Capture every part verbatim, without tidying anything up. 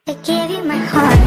I gave you my heart.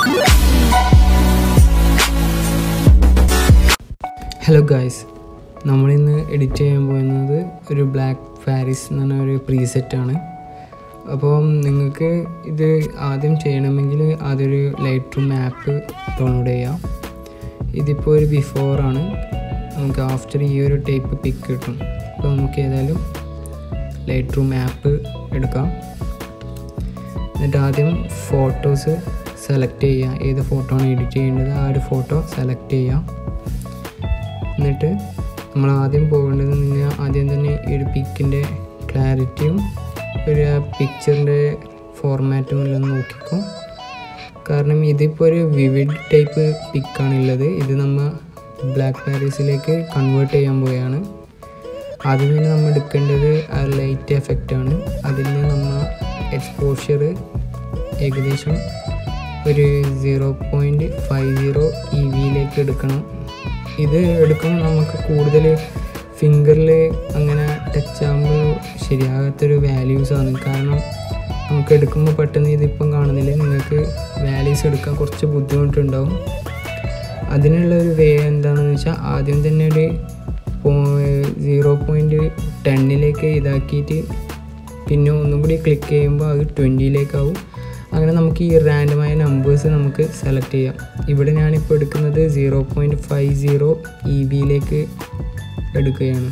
Hello guys, നമ്മളിന്ന് edit ചെയ്യാൻ പോകുന്നത് ഒരു ബ്ലാക്ക് പാരീസ് എന്ന് പറഞ്ഞ ഒരു പ്രീസെറ്റാണ്. അപ്പോൾ നിങ്ങൾക്ക് ഇത് ആദ്യം ചെയ്യണമെങ്കിൽ ആദ്യം ഒരു ലൈറ്റ് റൂം ആപ്പ് ഡൗൺലോഡ് ചെയ്യാം. ഇതിപ്പോൾ ഒരു ബിഫോറാണ്, നമുക്ക് ആഫ്റ്റർ ഈ ഒരു ടൈപ്പ് പിക്ക് കിട്ടും. അപ്പോൾ നമുക്ക് ഏതായാലും ലൈറ്റ് റൂം ആപ്പ് എടുക്കാം. എന്നിട്ട് ആദ്യം ഫോട്ടോസ് സെലക്ട് ചെയ്യുക, ഏത് ഫോട്ടോ ആണ് എഡിറ്റ് ചെയ്യേണ്ടത് ആ ഒരു ഫോട്ടോ സെലക്ട് ചെയ്യാം. എന്നിട്ട് നമ്മൾ ആദ്യം പോകേണ്ടത് നിങ്ങൾ ആദ്യം തന്നെ ഈ ഒരു പിക്കിൻ്റെ ക്ലാരിറ്റിയും ഒരു പിക്ചറിൻ്റെ ഫോർമാറ്റും എല്ലാം നോക്കിക്കോ. കാരണം ഇതിപ്പോൾ ഒരു വിവിഡ് ടൈപ്പ് പിക്കാണുള്ളത്. ഇത് നമ്മൾ ബ്ലാക്ക് പാരീസിലേക്ക് കൺവേർട്ട് ചെയ്യാൻ പോവുകയാണ്. ആദ്യം തന്നെ നമ്മൾ എടുക്കേണ്ടത് ആ ലൈറ്റ് എഫക്റ്റാണ്. അതിൽ നിന്ന് നമ്മൾ എക്സ്പോഷർ ഏകദേശം ഒരു zero point five zero E വിയിലേക്ക് എടുക്കണം. ഇത് എടുക്കുമ്പോൾ നമുക്ക് കൂടുതൽ ഫിംഗറിൽ അങ്ങനെ ടച്ച് ആകുമ്പോൾ ശരിയാകാത്തൊരു വാല്യൂസാണ്. കാരണം നമുക്ക് എടുക്കുമ്പോൾ പെട്ടെന്ന് ഇതിപ്പം കാണുന്നില്ല, നിങ്ങൾക്ക് വാല്യൂസ് എടുക്കാൻ കുറച്ച് ബുദ്ധിമുട്ടുണ്ടാവും. അതിനുള്ള ഒരു വേ എന്താണെന്ന് വെച്ചാൽ ആദ്യം തന്നെ ഒരു സീറോ പോയിൻറ്റ് ടെന്നിലേക്ക് ഇതാക്കിയിട്ട് പിന്നെ ഒന്നും കൂടി ക്ലിക്ക് ചെയ്യുമ്പോൾ അത് ട്വൻറ്റിയിലേക്കാവും. അങ്ങനെ നമുക്ക് ഈ റാൻഡമായ നമ്പേഴ്സ് നമുക്ക് സെലക്ട് ചെയ്യാം. ഇവിടെ ഞാനിപ്പോൾ എടുക്കുന്നത് zero point five zero E ബിയിലേക്ക് എടുക്കുകയാണ്.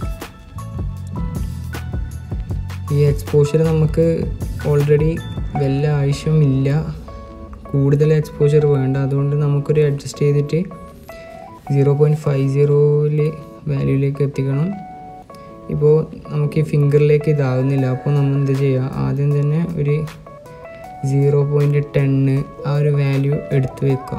ഈ എക്സ്പോഷർ നമുക്ക് ഓൾറെഡി വല്ല ആവശ്യമില്ല, കൂടുതൽ എക്സ്പോഷർ വേണ്ട. അതുകൊണ്ട് നമുക്കൊരു അഡ്ജസ്റ്റ് ചെയ്തിട്ട് സീറോ പോയിൻറ്റ് ഫൈവ് സീറോയിൽ വാല്യൂയിലേക്ക് എത്തിക്കണം. ഇപ്പോൾ നമുക്ക് ഈ ഫിംഗറിലേക്ക് ഇതാകുന്നില്ല, അപ്പോൾ നമ്മൾ എന്ത് ചെയ്യുക, ആദ്യം തന്നെ ഒരു സീറോ പോയിൻറ്റ് ടെന്ന് ആ ഒരു വാല്യൂ എടുത്ത് വെക്കുക.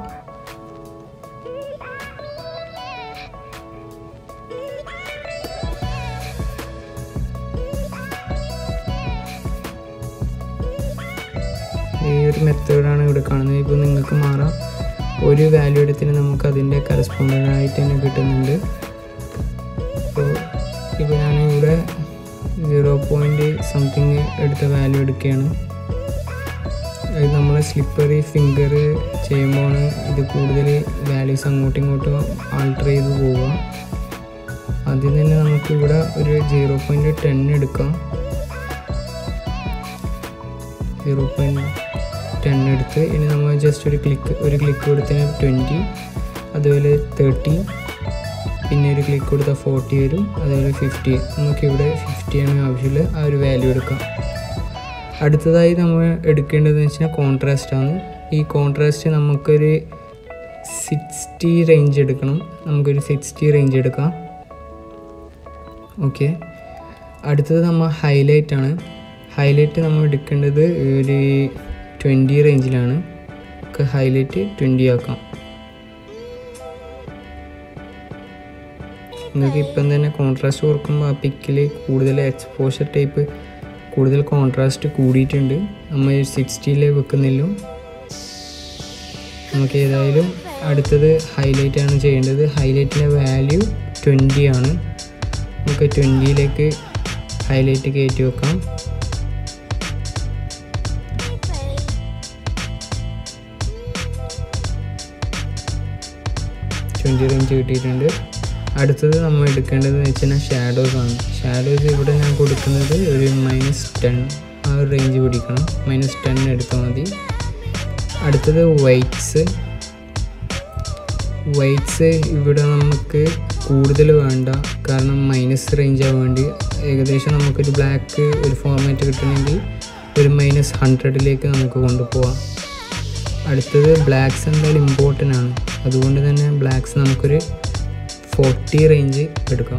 ഈ ഒരു മെത്തേഡാണ് ഇവിടെ കാണുന്നത്. ഇപ്പോൾ നിങ്ങൾക്ക് മാറാം, ഒരു വാല്യൂ എടുത്തിന് നമുക്ക് അതിൻ്റെ കറസ്പോണ്ടൻ്റ് ആയിട്ട് തന്നെ കിട്ടുന്നുണ്ട്. അപ്പോൾ ഇപ്പോൾ ഞാനിവിടെ സീറോ പോയിൻറ്റ് സംതിങ് എടുത്ത വാല്യൂ എടുക്കുകയാണ്. അത് നമ്മൾ സ്ലിപ്പറി ഫിംഗർ ചെയ്യുമ്പോഴാണ് ഇത് കൂടുതൽ വാല്യൂസ് അങ്ങോട്ടും ഇങ്ങോട്ടും ആൾട്ടർ ചെയ്ത് പോവുക. ആദ്യം തന്നെ നമുക്കിവിടെ ഒരു സീറോ പോയിൻറ്റ് ടെൻ എടുക്കാം. സീറോ പോയിൻറ്റ് ടെൻ എടുത്ത് ഇനി നമ്മൾ ജസ്റ്റ് ഒരു ക്ലിക്ക് ഒരു ക്ലിക്ക് കൊടുത്തതിന് ട്വൻറ്റി, അതുപോലെ തേർട്ടി, പിന്നെ ഒരു ക്ലിക്ക് കൊടുത്താൽ ഫോർട്ടി വരും, അതുപോലെ ഫിഫ്റ്റി. നമുക്കിവിടെ ഫിഫ്റ്റിയാണ് ആവശ്യമുള്ളത്, ആ ഒരു വാല്യൂ എടുക്കാം. അടുത്തതായി നമ്മൾ എടുക്കേണ്ടതെന്ന് വെച്ചാൽ കോൺട്രാസ്റ്റാണ്. ഈ കോൺട്രാസ്റ്റ് നമുക്കൊരു സിക്സ്റ്റി റേഞ്ച് എടുക്കണം. നമുക്കൊരു സിക്സ്റ്റി റേഞ്ച് എടുക്കാം. ഓക്കെ, അടുത്തത് നമ്മൾ ഹൈലൈറ്റാണ്. ഹൈലൈറ്റ് നമ്മൾ എടുക്കേണ്ടത് ഒരു ട്വൻറ്റി റേഞ്ചിലാണ്. നമുക്ക് ഹൈലൈറ്റ് ട്വൻറ്റി ആക്കാം. നിങ്ങൾക്ക് ഇപ്പം തന്നെ കോൺട്രാസ്റ്റ് കൊടുക്കുമ്പോൾ ആ പിക്കിൽ കൂടുതൽ എക്സ്പോഷർ ടൈപ്പ് കൂടുതൽ കോൺട്രാസ്റ്റ് കൂടിയിട്ടുണ്ട്. നമ്മൾ സിക്സ്റ്റിയിൽ വെക്കുന്നില്ല. നമുക്ക് ഏതായാലും അടുത്തത് ഹൈലൈറ്റ് ആണ് ചെയ്യേണ്ടത്. ഹൈലൈറ്റിൻ്റെ വാല്യൂ ട്വൻറ്റി ആണ്. നമുക്ക് ട്വൻറ്റിയിലേക്ക് ഹൈലൈറ്റ് കയറ്റി വെക്കാം. ട്വൻറ്റി റേഞ്ച് കിട്ടിയിട്ടുണ്ട്. അടുത്തത് നമ്മൾ എടുക്കേണ്ടതെന്ന് വെച്ച് കഴിഞ്ഞാൽ ഷാഡോസ് ആണ്. ഷാഡോസ് ഇവിടെ ഞാൻ കൊടുക്കുന്നത് ഒരു മൈനസ് ടെൻ ആ ഒരു റേഞ്ച് പിടിക്കണം. മൈനസ് ടെൻ എടുത്താൽ മതി. അടുത്തത് വൈറ്റ്സ്. വൈറ്റ്സ് ഇവിടെ നമുക്ക് കൂടുതൽ വേണ്ട, കാരണം മൈനസ് റേഞ്ചാണ് വേണ്ടി. ഏകദേശം നമുക്കൊരു ബ്ലാക്ക് ഒരു ഫോർമാറ്റ് കിട്ടണമെങ്കിൽ ഒരു മൈനസ് ഹൺഡ്രഡിലേക്ക് നമുക്ക് കൊണ്ടുപോകാം. അടുത്തത് ബ്ലാക്ക്സ് എന്തായാലും ഇമ്പോർട്ടൻ്റ് ആണ്, അതുകൊണ്ട് തന്നെ ബ്ലാക്ക്സ് നമുക്കൊരു ഫോർട്ടി റേഞ്ച് എടുക്കാം.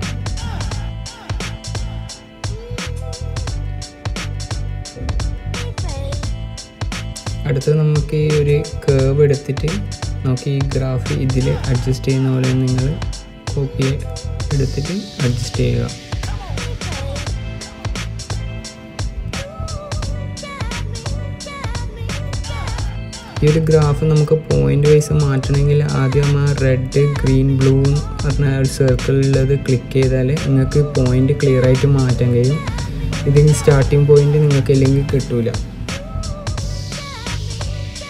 അടുത്തത് നമുക്ക് ഈ ഒരു കേർവ് എടുത്തിട്ട് നമുക്ക് ഈ ഗ്രാഫ് ഇതിൽ അഡ്ജസ്റ്റ് ചെയ്യുന്ന പോലെ നിങ്ങൾ കോപ്പി എടുത്തിട്ട് അഡ്ജസ്റ്റ് ചെയ്യുക. ഈ ഒരു ഗ്രാഫ് നമുക്ക് പോയിൻ്റ് വൈസ് മാറ്റണമെങ്കിൽ ആദ്യം ആ റെഡ് ഗ്രീൻ ബ്ലൂ പറഞ്ഞ ഒരു സർക്കിളിലുള്ളത് ക്ലിക്ക് ചെയ്താൽ നിങ്ങൾക്ക് പോയിൻ്റ് ക്ലിയർ ആയിട്ട് മാറ്റാൻ കഴിയും. ഇതിന് സ്റ്റാർട്ടിങ് പോയിൻ്റ് നിങ്ങൾക്ക് ഇല്ലെങ്കിൽ കിട്ടില്ല.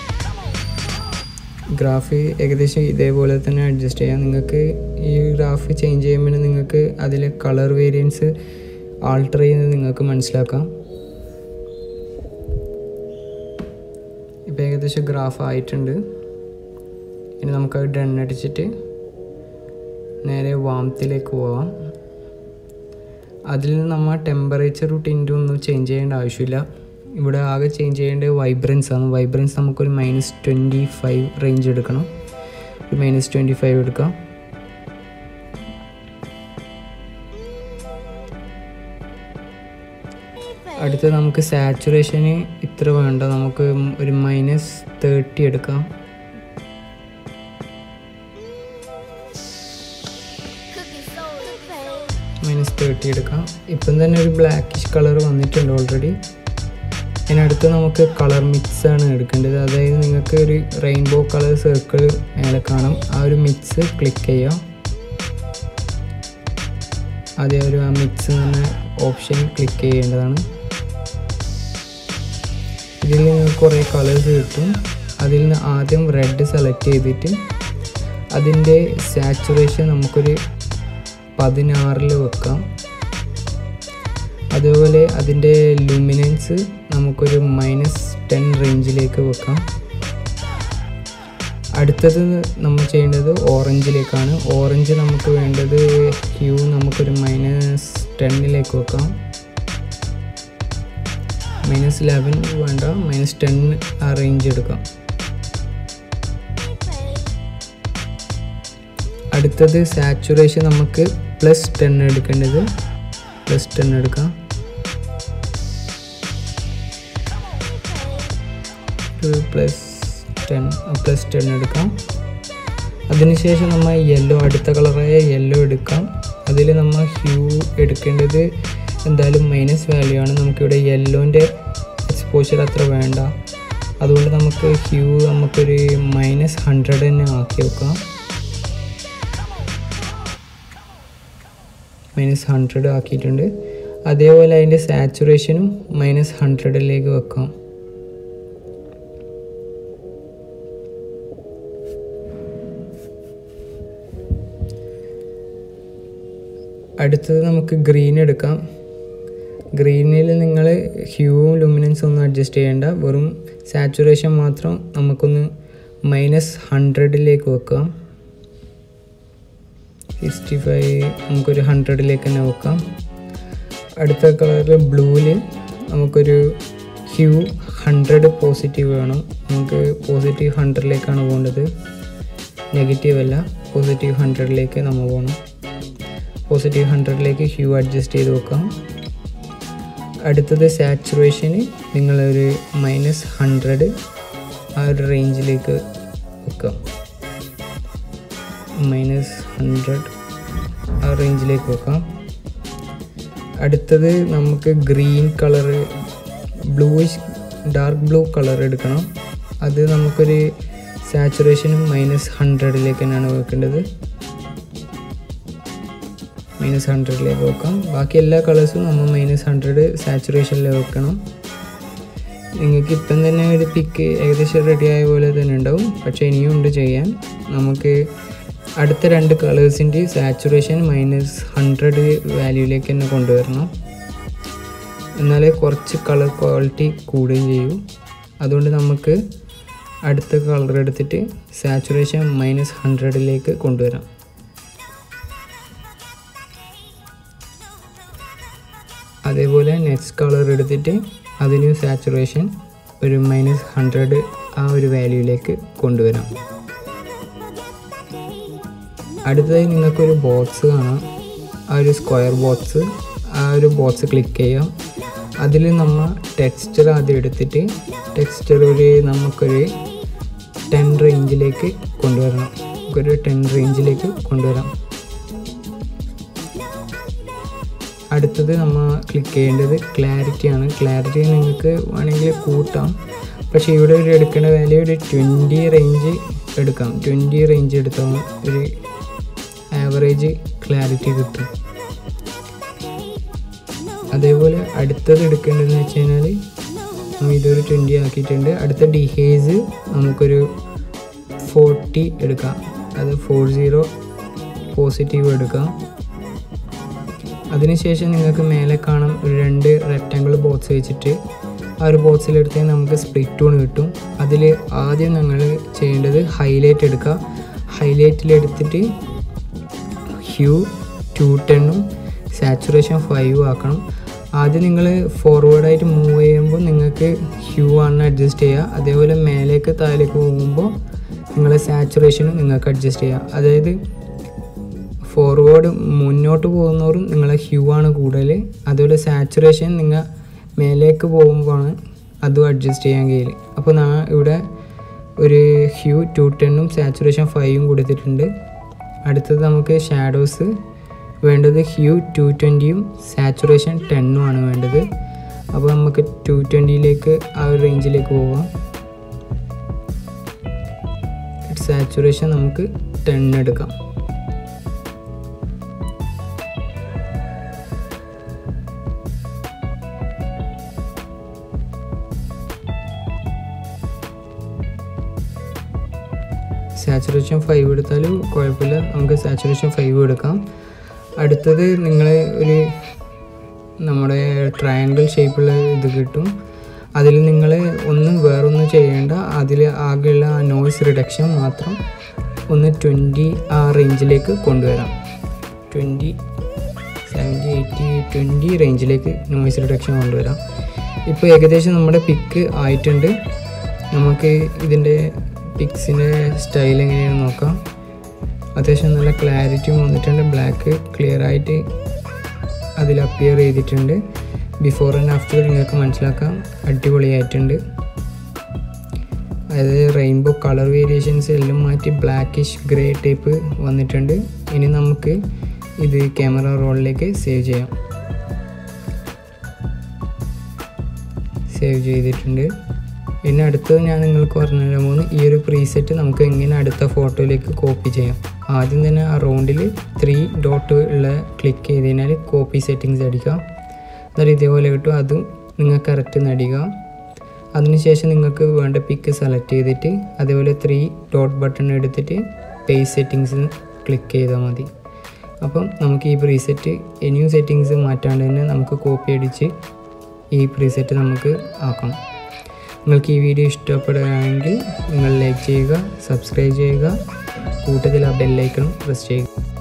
ഗ്രാഫ് ഏകദേശം ഇതേപോലെ തന്നെ അഡ്ജസ്റ്റ് ചെയ്യാം. നിങ്ങൾക്ക് ഈ ഗ്രാഫ് ചേഞ്ച് ചെയ്യുമ്പോൾ നിങ്ങൾക്ക് അതിൽ കളർ വേരിയൻസ് ആൾട്ടർ ചെയ്യുന്നത് നിങ്ങൾക്ക് മനസ്സിലാക്കാം. ഇപ്പോൾ ഏകദേശം ഗ്രാഫ് ആയിട്ടുണ്ട്. ഇനി നമുക്കത് ഡൺ അടിച്ചിട്ട് നേരെ വാംത്തിലേക്ക് പോവാം. അതിൽ നിന്ന് നമ്മൾ ടെമ്പറേച്ചർ ടിൻറ്റും ഒന്നും ചേഞ്ച് ചെയ്യേണ്ട ആവശ്യമില്ല. ഇവിടെ ആകെ ചേഞ്ച് ചെയ്യേണ്ടത് വൈബ്രൻസ് ആണ്. വൈബ്രൻസ് നമുക്കൊരു മൈനസ് ട്വൻറ്റി ഫൈവ് റേഞ്ച് എടുക്കണം. ഒരു മൈനസ് ട്വൻറ്റി ഫൈവ് എടുക്കാം. അടുത്ത നമുക്ക് സാച്ചുറേഷന് ഇത്ര വേണ്ട, നമുക്ക് ഒരു മൈനസ് തേർട്ടി എടുക്കാം. മൈനസ് തേർട്ടി എടുക്കാം. ഇപ്പം തന്നെ ഒരു ബ്ലാക്കിഷ് കളർ വന്നിട്ടുണ്ട് ഓൾറെഡി. അതിനടുത്ത് നമുക്ക് കളർ മിക്സാണ് എടുക്കേണ്ടത്. അതായത് നിങ്ങൾക്ക് ഒരു റെയിൻബോ കളർ സർക്കിൾ മേലെ കാണാം. ആ ഒരു മിക്സ് ക്ലിക്ക് ചെയ്യാം. അതേ ഒരു ആ മിക്സ് എന്ന ഓപ്ഷൻ ക്ലിക്ക് ചെയ്യേണ്ടതാണ്. ഇതിൽ നിങ്ങൾക്ക് കുറേ കളേഴ്സ് കിട്ടും. അതിൽ നിന്ന് ആദ്യം റെഡ് സെലക്ട് ചെയ്തിട്ട് അതിൻ്റെ സാച്ചുറേഷൻ നമുക്കൊരു പതിനാറിൽ വെക്കാം. അതുപോലെ അതിൻ്റെ ലൂമിനൻസ് നമുക്കൊരു മൈനസ് ടെൻ റേഞ്ചിലേക്ക് വെക്കാം. അടുത്തത് നമ്മൾ ചെയ്യേണ്ടത് ഓറഞ്ചിലേക്കാണ്. ഓറഞ്ച് നമുക്ക് വേണ്ടത് ഹ്യൂ നമുക്കൊരു മൈനസ് ടെന്നിലേക്ക് വെക്കാം. മൈനസ് ലെവൻ വേണ്ട, മൈനസ് ടെൻ ആ റേഞ്ച് എടുക്കാം. അടുത്തത് സാച്ചുറേഷൻ നമുക്ക് പ്ലസ് ടെൻ എടുക്കേണ്ടത്. പ്ലസ് ടെൻ എടുക്കാം. പ്ലസ് ടെൻ പ്ലസ് ടെൻ എടുക്കാം. അതിനുശേഷം നമ്മൾ യെല്ലോ, അടുത്ത കളറായ യെല്ലോ എടുക്കാം. അതിൽ നമ്മൾ ഹ്യൂ എടുക്കേണ്ടത് എന്തായാലും മൈനസ് വാല്യൂ ആണ്. നമുക്കിവിടെ യെല്ലോൻ്റെ എക്സ്പോഷർ അത്ര വേണ്ട. അതുകൊണ്ട് നമുക്ക് ഹ്യൂ നമുക്കൊരു മൈനസ് ഹൺഡ്രഡ് തന്നെ ആക്കി വെക്കാം. മൈനസ് ഹൺഡ്രഡ് ആക്കിയിട്ടുണ്ട്. അതേപോലെ അതിൻ്റെ സാച്ചുറേഷനും മൈനസ് ഹൺഡ്രഡിലേക്ക് വെക്കാം. അടുത്തത് നമുക്ക് ഗ്രീൻ എടുക്കാം. ഗ്രീനിൽ നിങ്ങൾ ഹ്യൂവും ലുമിനൻസും ഒന്നും അഡ്ജസ്റ്റ് ചെയ്യേണ്ട, വെറും സാച്ചുറേഷൻ മാത്രം നമുക്കൊന്ന് മൈനസ് ഹൺഡ്രഡിലേക്ക് വെക്കാം. സിക്സ്റ്റി ഫൈവ് നമുക്കൊരു ഹൺഡ്രഡിലേക്ക് തന്നെ വെക്കാം. അടുത്ത കളറിൽ ബ്ലൂവിൽ നമുക്കൊരു ഹ്യൂ ഹൺഡ്രഡ് പോസിറ്റീവ് വേണം. നമുക്ക് പോസിറ്റീവ് ഹൺഡ്രഡിലേക്കാണ് പോകേണ്ടത്, നെഗറ്റീവ് അല്ല. പോസിറ്റീവ് ഹൺഡ്രഡിലേക്ക് നമ്മൾ പോകണം. പോസിറ്റീവ് ഹൺഡ്രഡിലേക്ക് ഹ്യൂ അഡ്ജസ്റ്റ് ചെയ്ത് വെക്കാം. അടുത്തത് സാച്ചുറേഷന് നിങ്ങളൊരു മൈനസ് ഹൺഡ്രഡ് ആ ഒരു റേഞ്ചിലേക്ക് വെക്കാം. മൈനസ് ഹൺഡ്രഡ് ആ റേഞ്ചിലേക്ക് വെക്കാം. അടുത്തത് നമുക്ക് green colour, bluish dark blue colour എടുക്കണം. അത് നമുക്കൊരു സാച്ചുറേഷനും മൈനസ് ഹൺഡ്രഡിലേക്ക് തന്നെയാണ് വെക്കേണ്ടത്. മൈനസ് ഹൺഡ്രഡിലേക്ക് വെക്കാം. ബാക്കി എല്ലാ കളേഴ്സും നമ്മൾ മൈനസ് ഹൺഡ്രഡ് സാച്ചുറേഷനിൽ വെക്കണം. നിങ്ങൾക്ക് ഇപ്പം തന്നെ ഒരു പിക്ക് ഏകദേശം റെഡി ആയ പോലെ തന്നെ ഉണ്ടാവും, പക്ഷേ ഇനിയും ഉണ്ട് ചെയ്യാൻ. നമുക്ക് അടുത്ത രണ്ട് കളേഴ്സിൻ്റെ സാച്ചുറേഷൻ മൈനസ് ഹൺഡ്രഡ് വാല്യൂയിലേക്ക് തന്നെ കൊണ്ടുവരണം. എന്നാലേ കുറച്ച് കളർ ക്വാളിറ്റി കൂടുകയും ചെയ്യൂ. അതുകൊണ്ട് നമുക്ക് അടുത്ത കളർ എടുത്തിട്ട് സാച്ചുറേഷൻ മൈനസ് ഹൺഡ്രഡിലേക്ക് കൊണ്ടുവരാം. അതേപോലെ നെക്സ്റ്റ് കളർ എടുത്തിട്ട് അതിന് സാച്ചുറേഷൻ ഒരു മൈനസ് ഹൺഡ്രഡ് ആ ഒരു വാല്യൂയിലേക്ക് കൊണ്ടുവരാം. അടുത്തതായി നിങ്ങൾക്കൊരു ബോക്സ് കാണാം. ആ ഒരു സ്ക്വയർ ബോക്സ്, ആ ഒരു ബോക്സ് ക്ലിക്ക് ചെയ്യാം. അതിൽ നമ്മൾ ടെക്സ്ചർ ആദ്യം എടുത്തിട്ട് ടെക്സ്ചർ ഒരു നമുക്കൊരു ടെൻ റേഞ്ചിലേക്ക് കൊണ്ടുവരണം. നമുക്കൊരു ടെൻ റേഞ്ചിലേക്ക് കൊണ്ടുവരാം. അടുത്തത് നമ്മൾ ക്ലിക്ക് ചെയ്യേണ്ടത് ക്ലാരിറ്റിയാണ്. ക്ലാരിറ്റി നിങ്ങൾക്ക് വേണമെങ്കിൽ കൂട്ടാം, പക്ഷേ ഇവിടെ ഒരു എടുക്കേണ്ട വാല്യൂ ഒരു ട്വൻറ്റി റേഞ്ച് എടുക്കാം. ട്വൻറ്റി റേഞ്ച് എടുത്താൽ ഒരു ആവറേജ് ക്ലാരിറ്റി കിട്ടും. അതേപോലെ അടുത്തത് എടുക്കേണ്ടതെന്ന് വെച്ച് കഴിഞ്ഞാൽ നമ്മൾ ഇതൊരു ട്വൻറ്റി ആക്കിയിട്ടുണ്ട്. അടുത്ത ഡിഹേസ് നമുക്കൊരു ഫോർട്ടി എടുക്കുക, അത് ഫോർ സീറോ പോസിറ്റീവ് എടുക്കുക. അതിനുശേഷം നിങ്ങൾക്ക് മേലെ കാണാം ഒരു രണ്ട് റെക്റ്റാങ്കിൾ ബോക്സ് വെച്ചിട്ട് ആ ഒരു ബോക്സിലെടുത്ത് നമുക്ക് സ്പ്ലിറ്റ് ടൂൺ കിട്ടും. അതിൽ ആദ്യം ഞങ്ങൾ ചെയ്യേണ്ടത് ഹൈലൈറ്റ് എടുക്കുക. ഹൈലൈറ്റിലെടുത്തിട്ട് ഹ്യൂ ടു ടെണ്ണും സാച്ചുറേഷൻ ഫൈവ് ആക്കണം. ആദ്യം നിങ്ങൾ ഫോർവേഡായിട്ട് മൂവ് ചെയ്യുമ്പോൾ നിങ്ങൾക്ക് ഹ്യൂ ആണ് അഡ്ജസ്റ്റ് ചെയ്യുക. അതേപോലെ മേലേക്ക് താഴേക്ക് പോകുമ്പോൾ നിങ്ങൾ സാച്ചുറേഷനും നിങ്ങൾക്ക് അഡ്ജസ്റ്റ് ചെയ്യുക. അതായത് ഫോർവേഡ് മുന്നോട്ട് പോകുന്നവരും നിങ്ങളെ ഹ്യൂ ആണ് കൂടുതൽ. അതുപോലെ സാച്ചുറേഷൻ നിങ്ങൾ മേലേക്ക് പോകുമ്പോഴാണ് അതും അഡ്ജസ്റ്റ് ചെയ്യാൻ കഴിയില്ല. അപ്പോൾ ഞാൻ ഇവിടെ ഒരു ഹ്യൂ ടു ടെണ്ണും സാച്ചുറേഷൻ ഫൈവും കൊടുത്തിട്ടുണ്ട്. അടുത്തത് നമുക്ക് ഷാഡോസ് വേണ്ടത് ഹ്യൂ ടു ട്വൻറ്റിയും സാച്ചുറേഷൻ ടെണ്ണും ആണ് വേണ്ടത്. അപ്പോൾ നമുക്ക് ടു ട്വൻറ്റിയിലേക്ക് ആ ഒരു റേഞ്ചിലേക്ക് പോകാം. സാച്ചുറേഷൻ നമുക്ക് ടെൻ എടുക്കാം. സാച്ചുറേഷൻ ഫൈവ് എടുത്താൽ കുഴപ്പമില്ല, നമുക്ക് സാച്ചുറേഷൻ ഫൈവ് എടുക്കാം. അടുത്തത് നിങ്ങൾ ഒരു നമ്മുടെ ട്രയാങ്കിൾ ഷേപ്പുള്ള ഇത് കിട്ടും. അതിൽ നിങ്ങൾ ഒന്നും വേറൊന്നും ചെയ്യേണ്ട, അതിൽ ആകെയുള്ള ആ നോയ്സ് റിഡക്ഷൻ മാത്രം ഒന്ന് ട്വൻറ്റി ആ റേഞ്ചിലേക്ക് കൊണ്ടുവരാം. ട്വൻറ്റി സെവൻറ്റി എയ്റ്റി ട്വൻറ്റി റേഞ്ചിലേക്ക് നോയ്സ് റിഡക്ഷൻ കൊണ്ടുവരാം. ഇപ്പോൾ ഏകദേശം നമ്മുടെ പിക്ക് ആയിട്ടുണ്ട്. നമുക്ക് ഇതിൻ്റെ പിക്സിൻ്റെ സ്റ്റൈൽ എങ്ങനെയാണെന്ന് നോക്കാം. അത്യാവശ്യം നല്ല ക്ലാരിറ്റിയും വന്നിട്ടുണ്ട്. ബ്ലാക്ക് ക്ലിയർ ആയിട്ട് അതിൽ അപ്പിയർ ചെയ്തിട്ടുണ്ട്. ബിഫോർ ആൻഡ് ആഫ്റ്റർ നിങ്ങൾക്ക് മനസ്സിലാക്കാം, അടിപൊളിയായിട്ടുണ്ട്. അതായത് റെയിൻബോ കളർ വേരിയേഷൻസ് എല്ലാം മാറ്റി ബ്ലാക്കിഷ് ഗ്രേ ടൈപ്പ് വന്നിട്ടുണ്ട്. ഇനി നമുക്ക് ഇത് ക്യാമറ റോളിലേക്ക് സേവ് ചെയ്യാം. സേവ് ചെയ്തിട്ടുണ്ട്. പിന്നെ അടുത്തത് ഞാൻ നിങ്ങൾക്ക് പറഞ്ഞു തരാൻ പോകുന്നു, ഈ ഒരു പ്രീസെറ്റ് നമുക്ക് എങ്ങനെ അടുത്ത ഫോട്ടോയിലേക്ക് കോപ്പി ചെയ്യാം. ആദ്യം തന്നെ ആ റൗണ്ടിൽ ത്രീ ഡോട്ട് ഉള്ള ക്ലിക്ക് ചെയ്ത് കഴിഞ്ഞാൽ കോപ്പി സെറ്റിങ്സ് അടിക്കാം. എന്നിട്ട് ഇതേപോലെ കിട്ടും. അതും നിങ്ങൾ കറക്റ്റ് നടിക്കുക. അതിനുശേഷം നിങ്ങൾക്ക് വേണ്ട പിക്ക് സെലക്ട് ചെയ്തിട്ട് അതേപോലെ ത്രീ ഡോട്ട് ബട്ടൺ എടുത്തിട്ട് പേസ്റ്റ് സെറ്റിങ്സ് ക്ലിക്ക് ചെയ്താൽ മതി. അപ്പം നമുക്ക് ഈ പ്രീസെറ്റ് ഇനിയും സെറ്റിങ്സ് മാറ്റാണ്ട് തന്നെ നമുക്ക് കോപ്പി അടിച്ച് ഈ പ്രീസെറ്റ് നമുക്ക് ആക്കാം. നിങ്ങൾക്ക് ഈ വീഡിയോ ഇഷ്ടപ്പെടുകയാണെങ്കിൽ നിങ്ങൾ ലൈക്ക് ചെയ്യുക, സബ്സ്ക്രൈബ് ചെയ്യുക, കൂട്ടത്തിൽ ആ ബെല്ലൈക്കണും പ്രസ് ചെയ്യുക.